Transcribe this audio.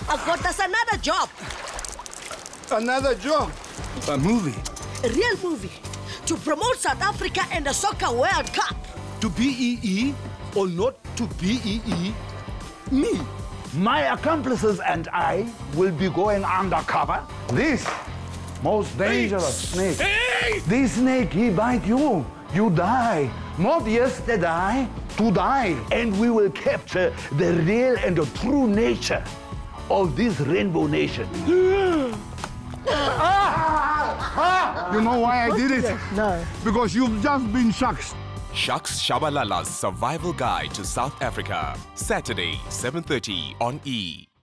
I got us another job. Another job? A movie? A real movie. To promote South Africa and the Soccer World Cup. To BEE or not to BEE? Me. My accomplices and I will be going undercover. This most dangerous snake. Hey! This snake, he bite you. You die. Not yesterday, to die. And we will capture the real and the true nature of this rainbow nation. You know why I did it? No. Because you've just been Shaks. Shaks Shabalala's Survival Guide to South Africa. Saturday, 7:30 on E!